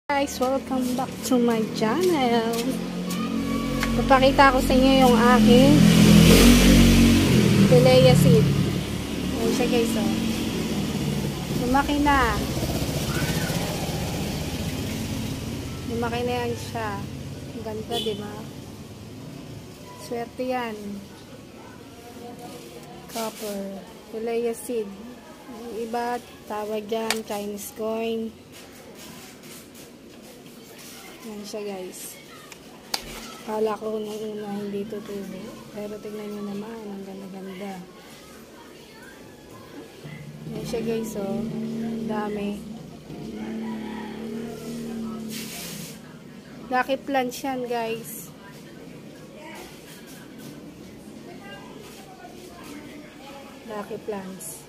Guys, welcome back to my channel. Papakita ko sa inyo yung aking Pilea seed. Ayan siya guys, oh. Lumaki na. Lumaki na yan siya. Ang ganda, diba? Swerte yan. Copper. Pilea seed. Yung iba, tawag dyan, Chinese coin. Yan siya guys. Kala ko nung una hindi tutubo. Pero tingnan nyo naman. Ang ganda-ganda. Yan siya guys, oh. Dami. Lucky plants yan guys. Lucky plants.